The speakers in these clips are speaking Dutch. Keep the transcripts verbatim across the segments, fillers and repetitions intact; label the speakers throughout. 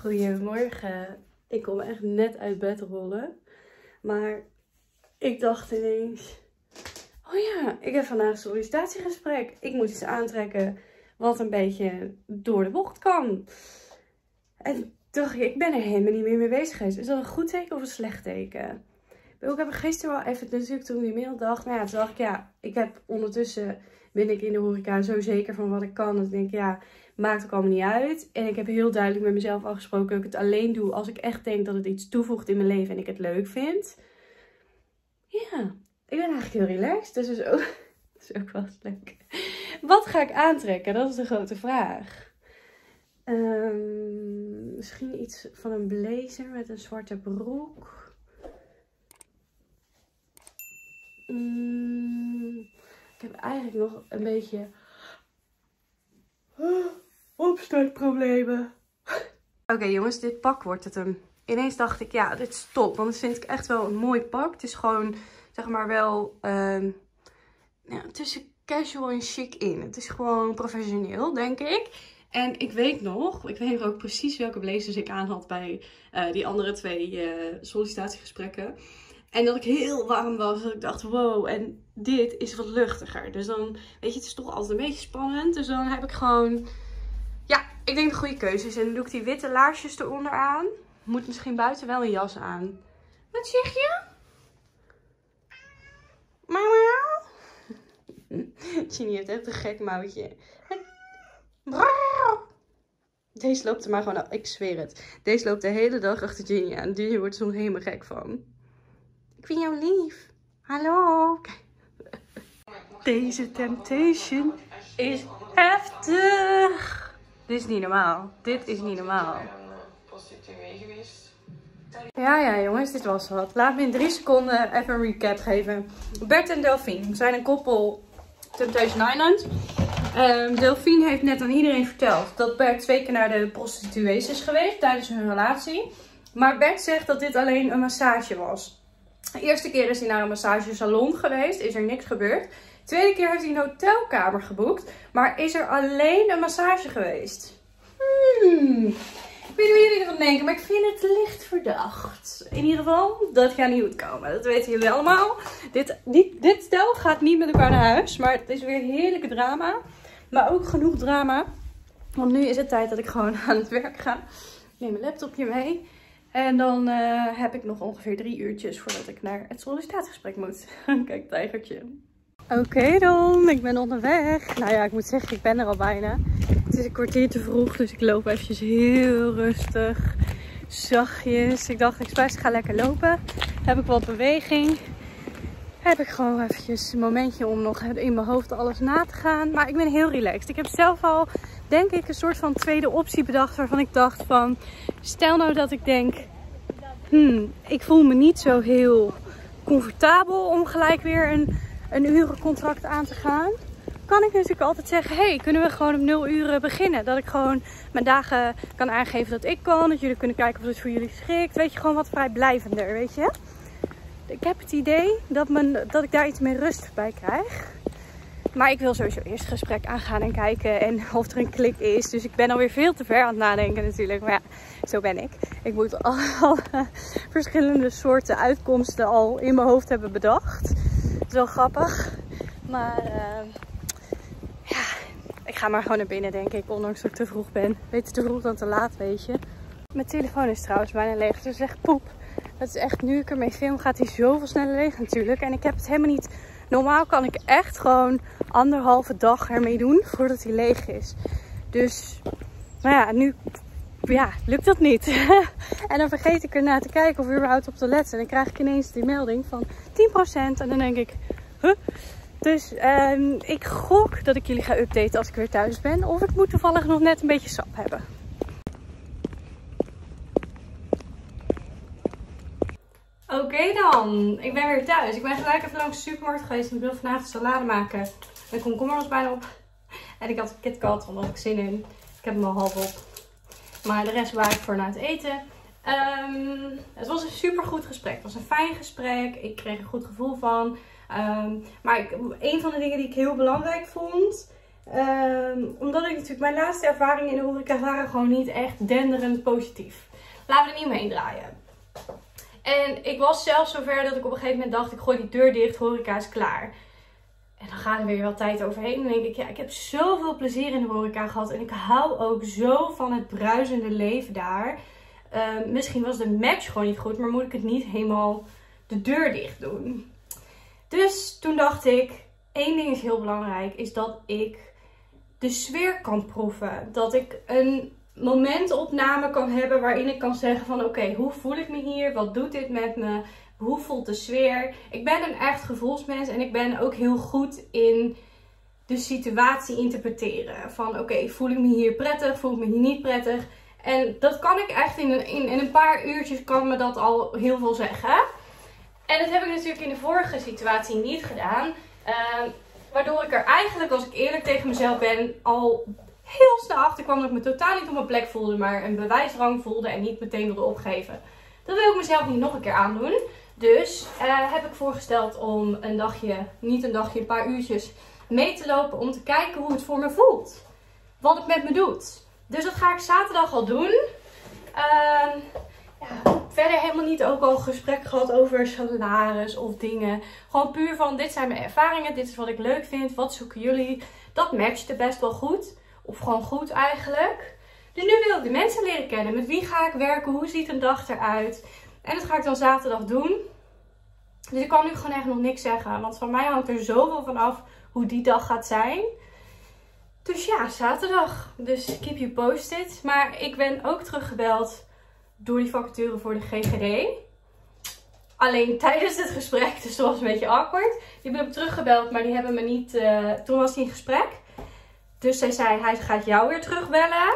Speaker 1: Goedemorgen. Ik kom echt net uit bed rollen. Maar ik dacht ineens... Oh ja, ik heb vandaag een sollicitatiegesprek. Ik moet iets aantrekken wat een beetje door de bocht kan. En dacht ik, ik ben er helemaal niet meer mee bezig geweest. Is dat een goed teken of een slecht teken? Ik heb er gisteren wel even natuurlijk toen die mail dacht. Maar ja, toen dacht ik, ja, ik heb ondertussen... ben ik in de horeca zo zeker van wat ik kan. Dat ik denk, ja, maakt ook allemaal niet uit. En ik heb heel duidelijk met mezelf afgesproken dat ik het alleen doe als ik echt denk dat het iets toevoegt in mijn leven en ik het leuk vind. Ja, ik ben eigenlijk heel relaxed. Dus dat is ook, dat is ook wel eens leuk. Wat ga ik aantrekken? Dat is de grote vraag. Um, misschien iets van een blazer met een zwarte broek. Mm, ik heb eigenlijk nog een beetje opstartproblemen. Oké okay, jongens, dit pak wordt het hem. Ineens dacht ik, ja, dit is top. Want dat vind ik echt wel een mooi pak. Het is gewoon, zeg maar wel, um, ja, tussen casual en chic in. Het is gewoon professioneel, denk ik. En ik weet nog, ik weet nog ook precies welke blazers ik aan had bij uh, die andere twee uh, sollicitatiegesprekken. En dat ik heel warm was. Dat ik dacht, wow, en dit is wat luchtiger. Dus dan, weet je, het is toch altijd een beetje spannend. Dus dan heb ik gewoon, ja, ik denk de goede keuzes. En dan doe ik die witte laarsjes eronder aan. Moet misschien buiten wel een jas aan. Wat zeg je? Mama? Ginny heeft echt een gek mouwtje. Deze loopt er maar gewoon, ik zweer het. Deze loopt de hele dag achter Ginny aan. Ginny wordt er soms helemaal gek van. Ik vind jou lief. Hallo. Deze temptation is heftig. Dit is niet normaal. Dit is niet normaal. Ja, ja jongens, dit was wat. Laat me in drie seconden even een recap geven. Bert en Delphine zijn een koppel Temptation Island. Um, Delphine heeft net aan iedereen verteld dat Bert twee keer naar de prostituees is geweest tijdens hun relatie. Maar Bert zegt dat dit alleen een massage was. De eerste keer is hij naar een massagesalon geweest, is er niks gebeurd. De tweede keer heeft hij een hotelkamer geboekt, maar is er alleen een massage geweest. Hmm, ik weet niet hoe jullie ervan denken, maar ik vind het licht verdacht. In ieder geval, dat gaat niet goed komen. Dat weten jullie allemaal. Dit, dit, dit stel gaat niet met elkaar naar huis, maar het is weer heerlijke drama. Maar ook genoeg drama, want nu is het tijd dat ik gewoon aan het werk ga. Ik neem mijn laptopje mee. En dan uh, heb ik nog ongeveer drie uurtjes voordat ik naar het sollicitatiegesprek moet. Kijk, tijgertje. Oké okay dan, ik ben onderweg. Nou ja, ik moet zeggen, ik ben er al bijna. Het is een kwartier te vroeg, dus ik loop eventjes heel rustig. Zachtjes. Ik dacht, ik ga lekker lopen. Heb ik wat beweging. Heb ik gewoon eventjes een momentje om nog in mijn hoofd alles na te gaan. Maar ik ben heel relaxed. Ik heb zelf al, denk ik, een soort van tweede optie bedacht. Waarvan ik dacht van, stel nou dat ik denk, hmm, ik voel me niet zo heel comfortabel om gelijk weer een, een urencontract aan te gaan. Kan ik natuurlijk altijd zeggen, hey, kunnen we gewoon om nul uren beginnen? Dat ik gewoon mijn dagen kan aangeven dat ik kan. Dat jullie kunnen kijken of het voor jullie schikt. Weet je, gewoon wat vrijblijvender, weet je. Ik heb het idee dat, men, dat ik daar iets meer rust bij krijg. Maar ik wil sowieso eerst het gesprek aangaan en kijken en of er een klik is. Dus ik ben alweer veel te ver aan het nadenken natuurlijk. Maar ja, zo ben ik. Ik moet al, al verschillende soorten uitkomsten al in mijn hoofd hebben bedacht. Dat is wel grappig. Maar uh, ja, ik ga maar gewoon naar binnen denk ik. Ondanks dat ik te vroeg ben. Beter te vroeg dan te laat, weet je. Mijn telefoon is trouwens bijna leeg. Dus echt poep. Dat is echt, nu ik ermee film, gaat hij zoveel sneller leeg natuurlijk. En ik heb het helemaal niet... Normaal kan ik echt gewoon anderhalve dag ermee doen voordat hij leeg is. Dus, nou ja, nu ja, lukt dat niet. En dan vergeet ik ernaar te kijken of überhaupt op te letten. En dan krijg ik ineens die melding van tien procent. En dan denk ik, huh? Dus um, ik gok dat ik jullie ga updaten als ik weer thuis ben. Of ik moet toevallig nog net een beetje sap hebben. Oké okay dan, ik ben weer thuis. Ik ben gelijk even langs de supermarkt geweest en ik wil vandaag een salade maken. Mijn komkommer was bijna op. En ik had een KitKat, want daar had ik zin in. Ik heb hem al half op. Maar de rest waar ik voor na het eten. Um, het was een super goed gesprek. Het was een fijn gesprek. Ik kreeg een goed gevoel van. Um, maar ik, een van de dingen die ik heel belangrijk vond. Um, omdat ik natuurlijk, mijn laatste ervaringen in de horeca waren gewoon niet echt denderend positief. Laten we er niet omheen draaien. En ik was zelfs zover dat ik op een gegeven moment dacht, ik gooi die deur dicht, horeca is klaar. En dan gaat er weer wat tijd overheen. En dan denk ik, ja, ik heb zoveel plezier in de horeca gehad. En ik hou ook zo van het bruisende leven daar. Uh, misschien was de match gewoon niet goed, maar moet ik het niet helemaal de deur dicht doen. Dus toen dacht ik, één ding is heel belangrijk, is dat ik de sfeer kan proeven. Dat ik een momentopname kan hebben waarin ik kan zeggen van oké, okay, hoe voel ik me hier? Wat doet dit met me? Hoe voelt de sfeer? Ik ben een echt gevoelsmens en ik ben ook heel goed in de situatie interpreteren. Van oké, okay, voel ik me hier prettig? Voel ik me hier niet prettig? En dat kan ik echt in een, in, in een paar uurtjes kan me dat al heel veel zeggen. En dat heb ik natuurlijk in de vorige situatie niet gedaan. Uh, waardoor ik er eigenlijk, als ik eerlijk tegen mezelf ben, al heel snel achter kwam dat ik me totaal niet op mijn plek voelde. Maar een bewijsdrang voelde en niet meteen wilde opgeven. Dat wil ik mezelf niet nog een keer aandoen. Dus uh, heb ik voorgesteld om een dagje, niet een dagje, een paar uurtjes mee te lopen. Om te kijken hoe het voor me voelt. Wat het met me doet. Dus dat ga ik zaterdag al doen. Uh, ja, verder helemaal niet ook al gesprek gehad over salaris of dingen. Gewoon puur van, dit zijn mijn ervaringen, dit is wat ik leuk vind, wat zoeken jullie. Dat matchte best wel goed. Of gewoon goed eigenlijk. Dus nu wil ik de mensen leren kennen. Met wie ga ik werken, hoe ziet een dag eruit. En dat ga ik dan zaterdag doen. Dus ik kan nu gewoon echt nog niks zeggen. Want van mij hangt er zoveel van af hoe die dag gaat zijn. Dus ja, zaterdag. Dus keep you posted. Maar ik ben ook teruggebeld door die vacature voor de G G D. Alleen tijdens het gesprek, dus dat was een beetje awkward. Die ben ik teruggebeld, maar die hebben me niet... Uh, toen was hij in gesprek. Dus zij zei, hij gaat jou weer terugbellen.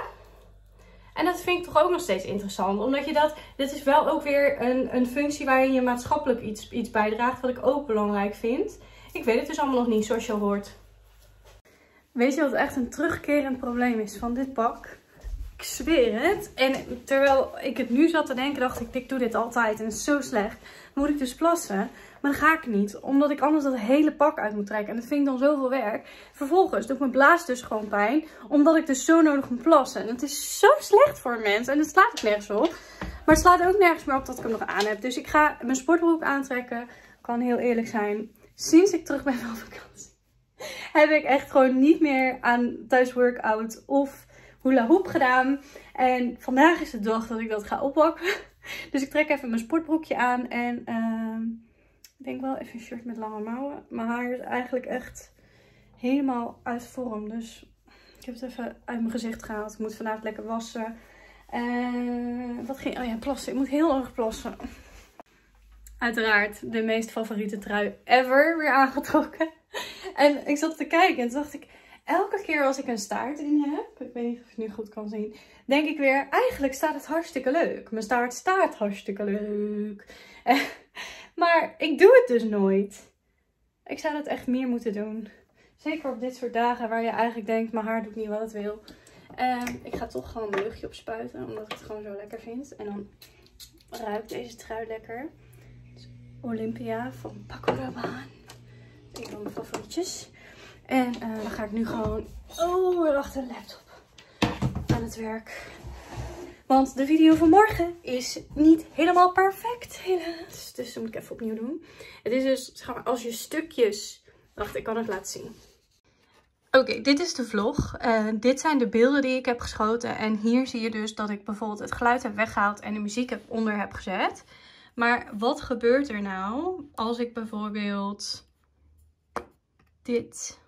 Speaker 1: En dat vind ik toch ook nog steeds interessant. Omdat je dat... Dit is wel ook weer een, een functie waarin je maatschappelijk iets, iets bijdraagt. Wat ik ook belangrijk vind. Ik weet het dus allemaal nog niet, zoals je al hoort. Weet je wat echt een terugkerend probleem is van dit pak? Ik zweer het. En terwijl ik het nu zat te denken, dacht ik, ik doe dit altijd en het is zo slecht. Dan moet ik dus plassen. Maar dat ga ik niet. Omdat ik anders dat hele pak uit moet trekken. En dat vind ik dan zoveel werk. Vervolgens doet mijn blaas dus gewoon pijn. Omdat ik dus zo nodig moet plassen. En het is zo slecht voor een mens. En het slaat ook nergens op. Maar het slaat ook nergens meer op dat ik hem nog aan heb. Dus ik ga mijn sportbroek aantrekken. Ik kan heel eerlijk zijn. Sinds ik terug ben van vakantie. Heb ik echt gewoon niet meer aan thuis workout of hula hoop gedaan. En vandaag is de dag dat ik dat ga oppakken. Dus ik trek even mijn sportbroekje aan. En uh, ik denk wel even een shirt met lange mouwen. Mijn haar is eigenlijk echt helemaal uit vorm. Dus ik heb het even uit mijn gezicht gehaald. Ik moet vanavond lekker wassen. Uh, wat ging... Oh ja, plassen. Ik moet heel erg plassen. Uiteraard de meest favoriete trui ever weer aangetrokken. En ik zat te kijken en toen dacht ik, elke keer als ik een staart in heb, ik weet niet of je het nu goed kan zien, denk ik weer, eigenlijk staat het hartstikke leuk. Mijn staart staat hartstikke leuk. Maar ik doe het dus nooit. Ik zou dat echt meer moeten doen. Zeker op dit soort dagen waar je eigenlijk denkt, mijn haar doet niet wat het wil. En ik ga toch gewoon mijn luchtje opspuiten, omdat ik het gewoon zo lekker vind. En dan ruikt deze trui lekker. Olympia van Paco Rabanne. Een van mijn favorietjes. En uh, dan ga ik nu gewoon oh, weer achter de laptop aan het werk. Want de video van morgen is niet helemaal perfect, helaas. Dus dat moet ik even opnieuw doen. Het is dus, zeg maar, als je stukjes... Wacht, ik kan het laten zien. Oké, okay, dit is de vlog. Uh, dit zijn de beelden die ik heb geschoten. En hier zie je dus dat ik bijvoorbeeld het geluid heb weggehaald en de muziek heb onder heb gezet. Maar wat gebeurt er nou als ik bijvoorbeeld dit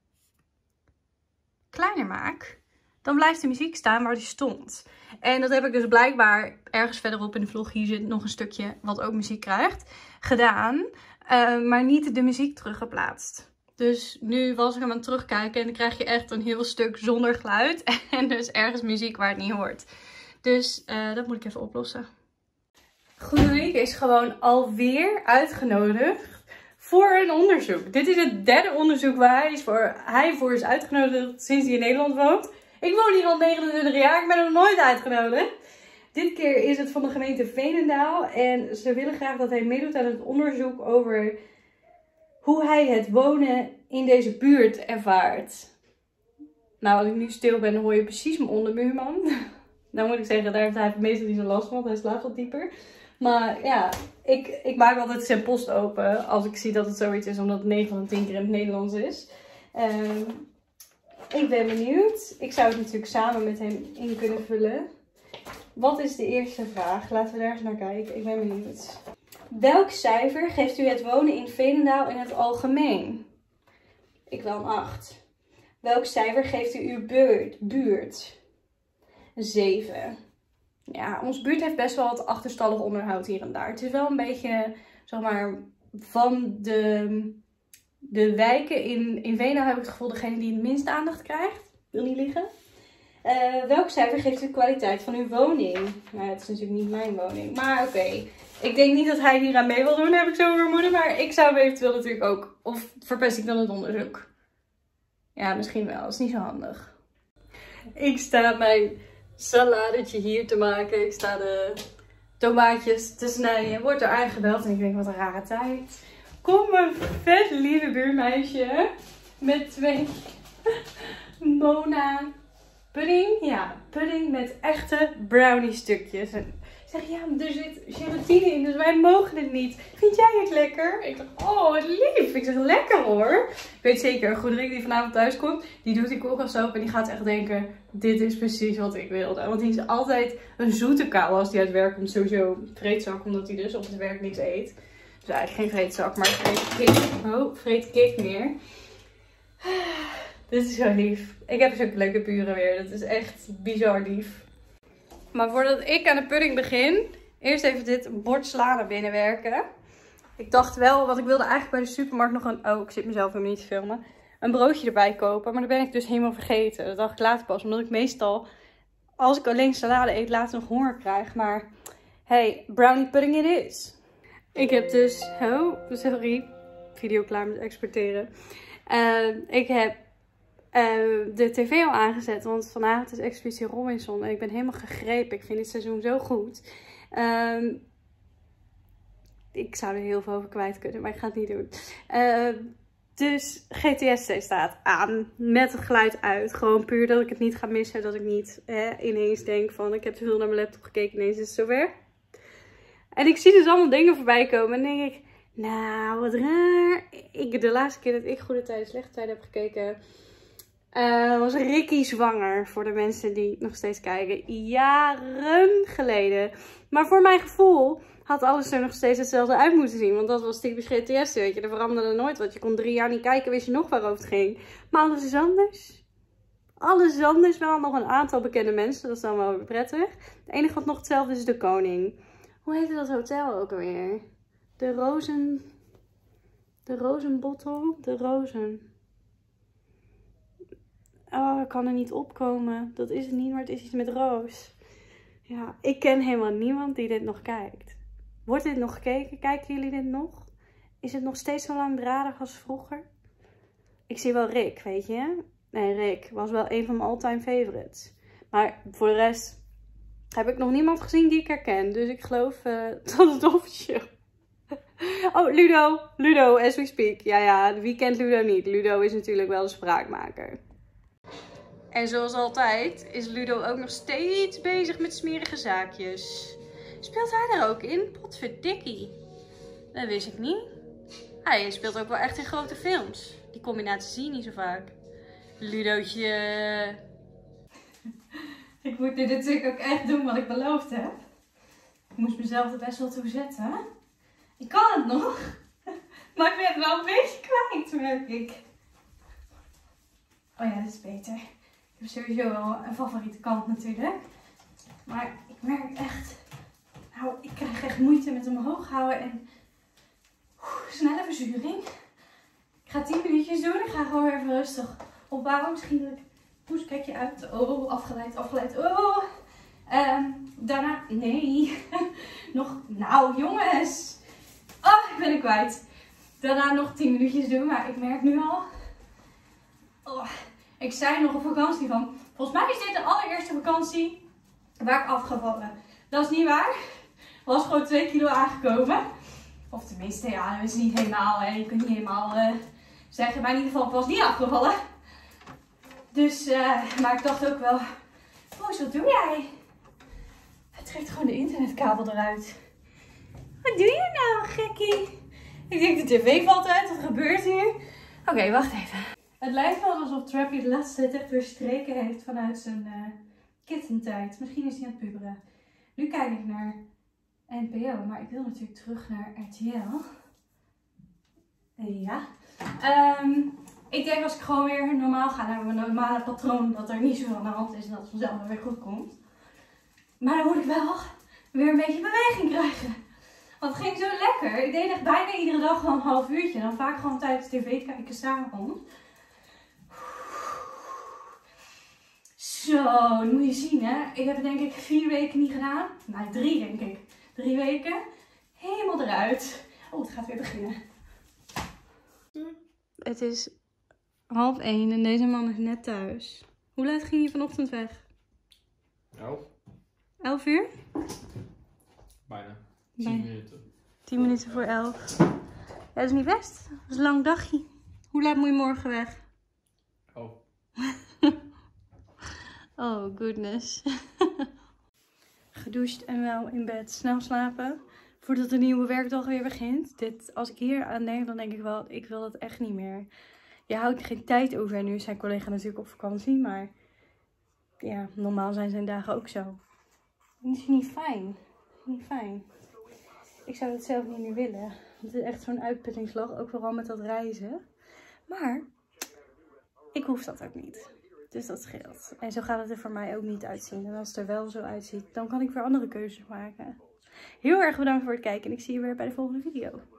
Speaker 1: kleiner maak? Dan blijft de muziek staan waar die stond. En dat heb ik dus blijkbaar ergens verderop in de vlog, hier zit nog een stukje wat ook muziek krijgt, gedaan. Uh, maar niet de muziek teruggeplaatst. Dus nu was ik hem aan het terugkijken en dan krijg je echt een heel stuk zonder geluid. En dus ergens muziek waar het niet hoort. Dus uh, dat moet ik even oplossen. Goedemorgen is gewoon alweer uitgenodigd voor een onderzoek. Dit is het derde onderzoek waar hij, is voor, hij voor is uitgenodigd sinds hij in Nederland woont. Ik woon hier al negenentwintig jaar, ik ben nog nooit uitgenodigd. Dit keer is het van de gemeente Veenendaal en ze willen graag dat hij meedoet aan het onderzoek over hoe hij het wonen in deze buurt ervaart. Nou, als ik nu stil ben, dan hoor je precies mijn onderbuurman. Nou moet ik zeggen, daar heeft hij meestal niet zo last van, want hij slaapt wat dieper. Maar ja, ik, ik maak altijd zijn post open als ik zie dat het zoiets is, omdat het negen van de tien keer in het Nederlands is. Um, ik ben benieuwd. Ik zou het natuurlijk samen met hem in kunnen vullen. Wat is de eerste vraag? Laten we daar eens naar kijken. Ik ben benieuwd. Welk cijfer geeft u het wonen in Veenendaal in het algemeen? Ik wil een acht. Welk cijfer geeft u uw buurt? buurt? Een zeven. Ja, onze buurt heeft best wel wat achterstallig onderhoud hier en daar. Het is wel een beetje, zeg maar, van de, de wijken in, in Veenendaal heb ik het gevoel degene die het minst aandacht krijgt. Wil niet liegen. Uh, welk cijfer geeft u de kwaliteit van uw woning? Nou, het is natuurlijk niet mijn woning. Maar oké. Okay. Ik denk niet dat hij hier aan mee wil doen, heb ik zo vermoeden. Maar ik zou hem eventueel natuurlijk ook. Of verpest ik dan het onderzoek? Ja, misschien wel. Dat is niet zo handig. Ik sta mijn saladetje hier te maken. Ik sta de tomaatjes te snijden. Wordt er aangebeld en ik denk, wat een rare tijd. Kom een vet lieve buurmeisje. Met twee Mona pudding. Ja, pudding met echte brownie stukjes. En ik zeg, ja, maar er zit gelatine in, dus wij mogen het niet. Vind jij het lekker? Ik dacht, oh, wat lief. Ik zeg, lekker hoor. Ik weet zeker, Goederik die vanavond thuis komt, die doet die koelkast open en die gaat echt denken, dit is precies wat ik wilde. Want die is altijd een zoete kou als die uit werk komt. Sowieso vreedzak, omdat hij dus op het werk niks eet. Dus eigenlijk geen vreedzak, maar vreet kik. Oh, vreet kik meer. Dit is zo lief. Ik heb zulke leuke buren weer. Dat is echt bizar lief. Maar voordat ik aan de pudding begin, eerst even dit bord sla naar binnen werken. Ik dacht wel, want ik wilde eigenlijk bij de supermarkt nog een, oh ik zit mezelf helemaal niet te filmen, een broodje erbij kopen. Maar dat ben ik dus helemaal vergeten. Dat dacht ik later pas, omdat ik meestal, als ik alleen salade eet, later nog honger krijg. Maar hey, brownie pudding it is. Ik heb dus, oh sorry, video klaar met exporteren. Uh, ik heb Uh, de tv al aangezet, want vanavond is Expeditie Robinson en ik ben helemaal gegrepen. Ik vind dit seizoen zo goed. Uh, ik zou er heel veel over kwijt kunnen, maar ik ga het niet doen. Uh, dus G T S C staat aan, met het geluid uit. Gewoon puur dat ik het niet ga missen, dat ik niet eh, ineens denk van ik heb te veel naar mijn laptop gekeken, ineens is het zover. En ik zie dus allemaal dingen voorbij komen en denk ik, nou wat raar. Ik, de laatste keer dat ik Goede Tijden, Slechte Tijden heb gekeken, Uh, was Ricky zwanger, voor de mensen die nog steeds kijken. Jaren geleden. Maar voor mijn gevoel had alles er nog steeds hetzelfde uit moeten zien. Want dat was typisch G T S, weet je. Er veranderde nooit wat. Je kon drie jaar niet kijken, wist je nog waarover het ging. Maar alles is anders. Alles is anders. Wel nog een aantal bekende mensen, dat is dan wel weer prettig. Het enige wat nog hetzelfde is de koning. Hoe heette dat hotel ook alweer? De Rozen... De Rozenbottel? De Rozen... Oh, ik kan er niet opkomen. Dat is het niet, maar het is iets met roos. Ja, ik ken helemaal niemand die dit nog kijkt. Wordt dit nog gekeken? Kijken jullie dit nog? Is het nog steeds zo langdradig als vroeger? Ik zie wel Rick, weet je? Nee, Rick was wel een van mijn all-time favorites. Maar voor de rest heb ik nog niemand gezien die ik herken. Dus ik geloof uh, dat het officieel... Oh, Ludo. Ludo, as we speak. Ja, ja, wie kent Ludo niet? Ludo is natuurlijk wel de spraakmaker. En zoals altijd is Ludo ook nog steeds bezig met smerige zaakjes. Speelt hij daar ook in? Potverdikkie. Dat wist ik niet. Hij speelt ook wel echt in grote films. Die combinatie zie je niet zo vaak. Ludootje. Ik moet dit natuurlijk ook echt doen wat ik beloofd heb. Ik moest mezelf er best wel toe zetten. Ik kan het nog. Maar ik ben het wel een beetje kwijt, merk ik. Oh ja, dit is beter. Ik heb sowieso wel een favoriete kant natuurlijk. Maar ik merk echt... Nou, ik krijg echt moeite met hem omhoog houden. En... Oeh, snelle verzuring. Ik ga tien minuutjes doen. Ik ga gewoon weer even rustig opbouwen. Misschien dat ik... Poes, kijk je uit. Oh, afgeleid, afgeleid. Oh. Um, daarna... Nee. Nog... Nou, jongens. Oh, ik ben er kwijt. Daarna nog tien minuutjes doen. Maar ik merk nu al... Oh, ik zei nog op vakantie van... Volgens mij is dit de allereerste vakantie waar ik afgevallen. Dat is niet waar. Ik was gewoon twee kilo aangekomen. Of tenminste, ja, dat is niet helemaal. Hè. Je kunt niet helemaal uh, zeggen. Maar in ieder geval, ik was niet afgevallen. Dus, uh, maar ik dacht ook wel, Roos, wat doe jij? Hij trekt gewoon de internetkabel eruit. Wat doe je nou, gekkie? Ik denk, de tv valt uit, wat gebeurt hier? Oké, okay, wacht even. Het lijkt wel alsof Trappy de laatste tijd echt weer streken heeft vanuit zijn uh, kittentijd. Misschien is hij aan het puberen. Nu kijk ik naar N P O, maar ik wil natuurlijk terug naar R T L. Ja. Um, ik denk als ik gewoon weer normaal ga naar mijn normale patroon, dat er niet zoveel aan de hand is en dat het vanzelf weer goed komt. Maar dan moet ik wel weer een beetje beweging krijgen. Want het ging zo lekker. Ik deed echt bijna iedere dag gewoon een half uurtje. Dan vaak gewoon tijdens tv kijken s'avonds. Zo, dat moet je zien hè. Ik heb het denk ik vier weken niet gedaan. Nou, drie denk ik. Drie weken. Helemaal eruit. Oh, het gaat weer beginnen. Het is half één en deze man is net thuis. Hoe laat ging je vanochtend weg?
Speaker 2: Elf.
Speaker 1: Elf uur?
Speaker 2: Bijna. Tien minuten.
Speaker 1: Tien minuten voor elf. Ja, dat is niet best. Dat is een lang dagje. Hoe laat moet je morgen weg?
Speaker 2: Elf.
Speaker 1: Oh, goodness. Gedoucht en wel in bed. Snel slapen. Voordat de nieuwe werkdag weer begint. Dit, als ik hier aan denk, dan denk ik wel, ik wil dat echt niet meer. Je houdt geen tijd over. En nu is zijn collega natuurlijk op vakantie. Maar ja, normaal zijn zijn dagen ook zo. Dat is niet fijn. Niet fijn. Ik zou het zelf niet meer willen. Het is echt zo'n uitputtingsslag. Ook vooral met dat reizen. Maar ik hoef dat ook niet. Dus dat scheelt. En zo gaat het er voor mij ook niet uitzien. En als het er wel zo uitziet, dan kan ik weer andere keuzes maken. Heel erg bedankt voor het kijken. En ik zie je weer bij de volgende video.